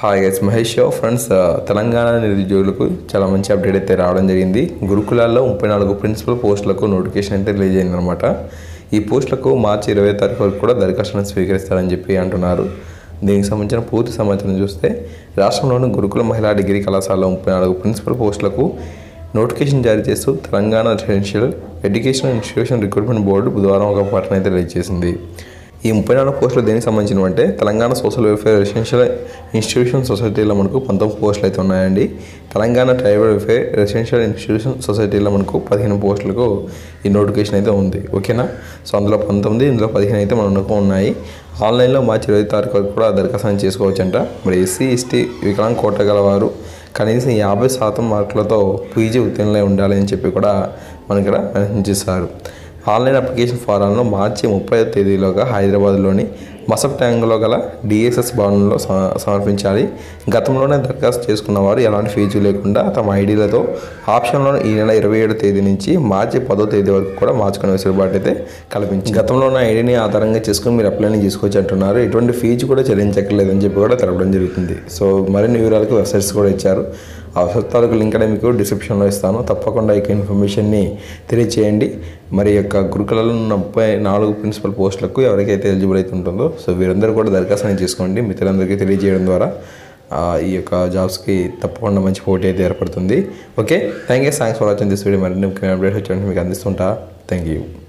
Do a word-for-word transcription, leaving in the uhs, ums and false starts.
Hi guys, Mahesh show friends. Telangana నిరుద్యోగులకు చాలా మంచి అప్డేట్ అయితే రావడం జరిగింది. గురుకులాల్లో ముప్పై నాలుగు ప్రిన్సిపల్ పోస్టులకు నోటిఫికేషన్ అయితే రిలీజ్ అయిందనమాట. ఈ పోస్టులకు మార్చి ఇరవై తారీఖు వరకు కూడా దరఖాస్తులను స్వీకరిస్తారని చెప్పి అంటున్నారు. దీనికి సంబంధించిన పూర్తి సమాచారం చూస్తే, రాష్ట్రంలోని గురుకుల మహిళా డిగ్రీ కళాశాలలో ముప్పై నాలుగు ప్రిన్సిపల్ పోస్టులకు నోటిఫికేషన్ జారీ చేస్తూ Telangana residential education institution recruitment board బుధవారం ఒక ప్రకటన అయితే రిలీజ్ చేసింది. ఈ ముప్పై నాలుగు పోస్టులు దేనికి సంబంధించినవి అంటే, Telangana social welfare residential institution సొసైటీలో మనకు పంతొమ్మిది పోస్టులు అయితే ఉన్నాయండి. Telangana tribal welfare residential institution సొసైటీలో మనకు పదిహేను పోస్టులకు ఈ నోటిఫికేషన్ అయితే ఉంది. ఓకేనా. సో అందులో పంతొమ్మిది, ఇందులో పదిహేను అయితే మనకు ఉన్నాయి. ఆన్లైన్లో మార్చి ఇరవై తారీఖు వరకు కూడా దరఖాస్తు చేసుకోవచ్చంట. మరి ఎస్సీ ఎస్టీ వికలాంగ్ కోట గలవారు కనీసం యాభై శాతం మార్కులతో పీజీ ఉత్తీర్ణులై ఉండాలి అని చెప్పి కూడా మనకి ఇక్కడ మెన్షన్. ఆన్లైన్ అప్లికేషన్ ఫారాలను మార్చి ముప్పై తేదీలోగా హైదరాబాద్లోని మసబ్ ట్యాంగ్లో గల డిఎస్ఎస్ భవనంలో సమర్పించాలి. గతంలోనే దరఖాస్తు చేసుకున్న వారు ఎలాంటి ఫీజు లేకుండా తమ ఐడీలతో ఆప్షన్లో ఈ నెల ఇరవై ఏడు తేదీ నుంచి మార్చి పదో తేదీ వరకు కూడా మార్చుకునే వెసులుబాటు అయితే కల్పించింది. గతంలో ఉన్న ఐడీని ఆధారంగా చేసుకుని మీరు అప్లైని చేసుకోవచ్చు అంటున్నారు. ఎటువంటి ఫీజు కూడా చెల్లించక్కర్లేదని చెప్పి కూడా తెలపడం జరుగుతుంది. సో మరిన్ని వివరాలకు వెబ్సైట్స్ కూడా ఇచ్చారు. ఆ వెబ్సైట్ లింక్ అనేది మీకు డిస్క్రిప్షన్లో ఇస్తాను. తప్పకుండా ఈ ఇన్ఫర్మేషన్ని తెలియచేయండి. మరి యొక్క గురుకులలో ముప్పై నాలుగు ప్రిన్సిపల్ పోస్టులకు ఎవరికైతే ఎలిజిబుల్ అయితే ఉంటుందో, సో వీరందరూ కూడా దరఖాస్తు చేసుకోండి. మిత్రులందరికీ తెలియజేయడం ద్వారా ఈ యొక్క జాబ్స్కి తప్పకుండా మంచి పోటీ అయితే ఏర్పడుతుంది. Okay, thank you thanks for watching this video. మరి ముఖ్యమైన అప్డేట్ వచ్చి మీకు అందిస్తుంటా. Thank you.